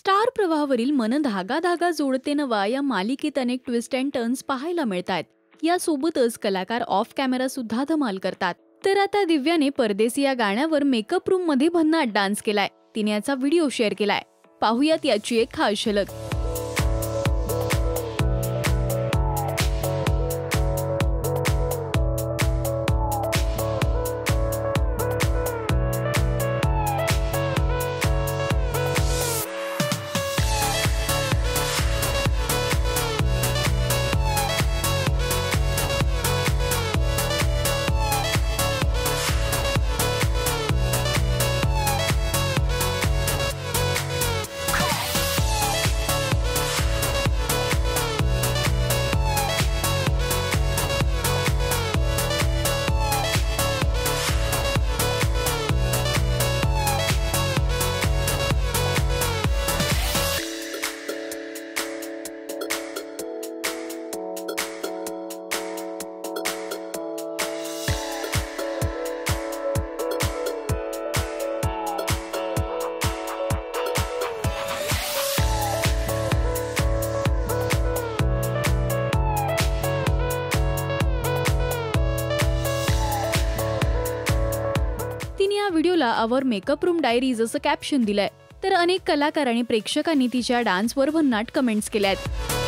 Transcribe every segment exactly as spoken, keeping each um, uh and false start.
Star प्रवाहावरील मन धागा धागा जोडते नवा या मालिकेत अनेक ट्विस्ट अँड टर्न्स पाहायला मिळतात. यासोबतच कलाकार ऑफ कॅमेरा सुद्धा धमाल करतात. तर आता दिव्याने परदेसी या गाण्यावर मेकअप रूम मध्ये भन्नाट डान्स केलाय. तिने याचा व्हिडिओ शेअर केलाय. पाहूयात याची एक खास झलक. तिने या व्हिडिओला आवर मेकअप रूम डायरीज असं कॅप्शन दिलंय. तर अनेक कलाकार आणि प्रेक्षकांनी तिच्या डान्सवर भन्नाट कमेंट्स केल्यात.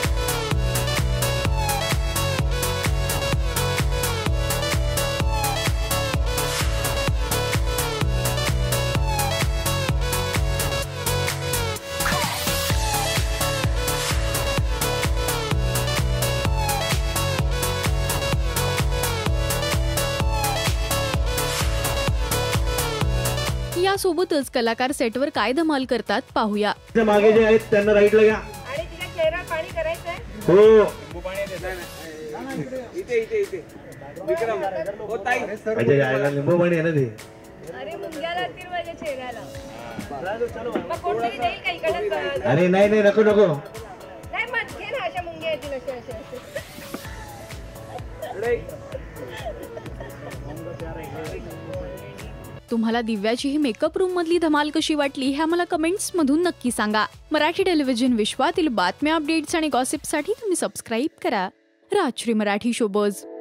यासोबतच कलाकार सेटवर काय धमाल करतात पाहूया. मागे जे आहेत त्यांना राईटला घ्या. आणि तिच्या चेहऱ्यावर पाणी करायचंय. हो लिंबू पाणी देताय ना. इथे इथे इथे विक्रम हो ताई. अजय यायला लिंबू पाणी आहे ना ते. अरे मुंग्या लागतील माझ्या चेहऱ्याला. मग कोणतरी देईल का इकडे? अरे नाही नाही नको नको. नाही मत घे ना, अशा मुंग्या येतील अशा अशा अशा. तुम्हाला दिव्याची ही मेकअप रूम मधली धमाल कशी वाटली हे आम्हाला कमेंट्स मधून नक्की सांगा. मराठी टेलिव्हिजन विश्वातील बातम्या, अपडेट्स आणि गॉसिपसाठी तुम्ही सबस्क्राईब करा राजश्री मराठी शोबज.